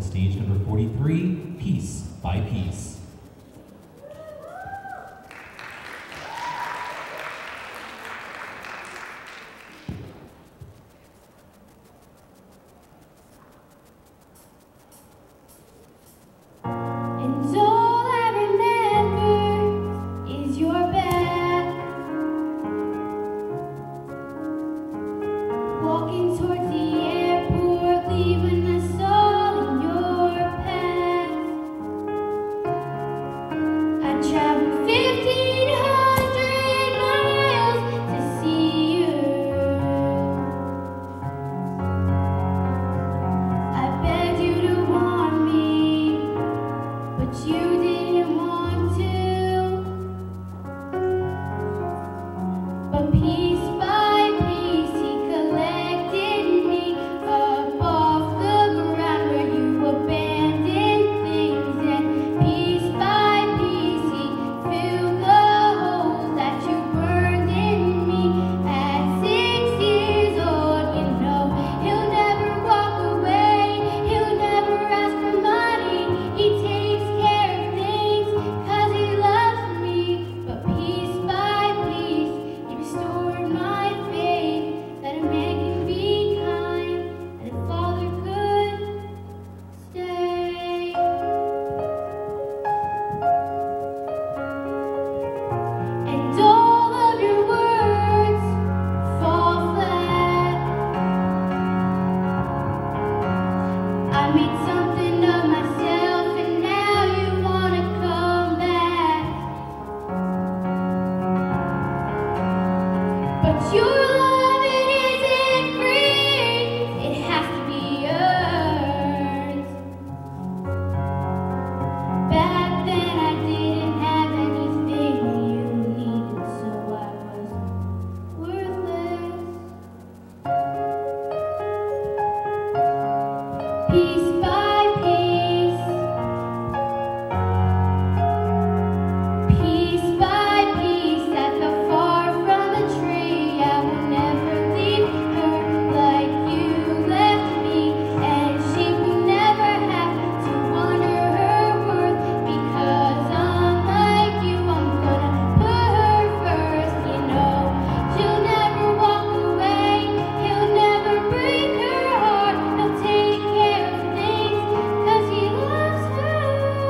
stage number 43, Piece by Piece. Walking towards the airport, leaving us all in your path. I traveled 1,500 miles to see you. I begged you to want me, but you didn't want to. But piece by piece, he collected me up off the ground where you abandoned things, and piece by piece, he filled the holes that you burned in me. At 6 years old, you know he'll never walk away, he'll never ask for money, he takes care of things 'cause he loves me. But piece by piece, you restored my faith that a man can be kind and a father could stay. And all of your words fall flat. I made something of myself and now you wanna come back. But your love, it isn't free, it has to be earned. Back then I didn't have anything you needed, so I was worthless. Piece by piece, piece by piece, I fell far from the tree. I will never leave her like you left me, and she will never have to wonder her worth, because unlike you, I'm gonna put her first. You know she'll never walk away, he'll never break her heart, he'll take care of things 'cause he loves her.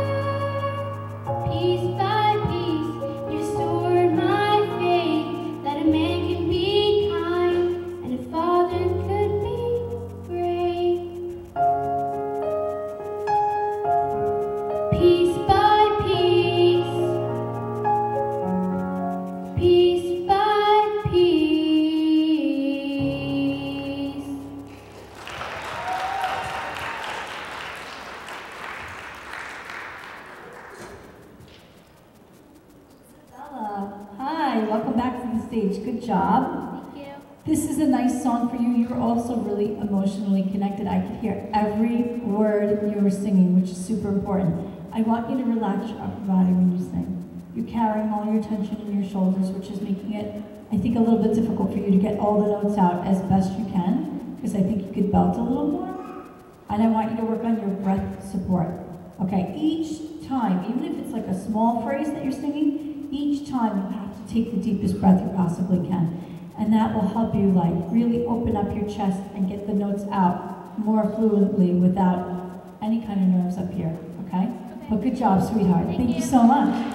Piece by piece, you restored my faith that a man can be kind and a father could be great. Piece by piece, piece by piece. Isabella, hi, welcome back to the stage. Good job. Thank you. This is a nice song for you. You're also really emotionally connected. I could hear every word you were singing, which is super important. I want you to relax your upper body when you sing. You're carrying all your tension in your shoulders, which is making it, I think, a little bit difficult for you to get all the notes out as best you can, because I think you could belt a little more. And I want you to work on your breath support. Okay, each time, even if it's like a small phrase that you're singing, each time you have to take the deepest breath you possibly can. And that will help you like really open up your chest and get the notes out more fluently without any kind of nerves up here, okay? But good job, sweetheart. Thank you so much.